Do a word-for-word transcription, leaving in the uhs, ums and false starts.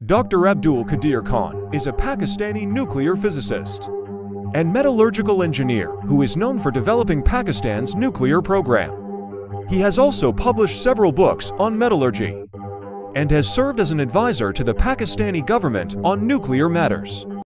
Doctor Abdul Qadeer Khan is a Pakistani nuclear physicist and metallurgical engineer who is known for developing Pakistan's nuclear program. He has also published several books on metallurgy and has served as an advisor to the Pakistani government on nuclear matters.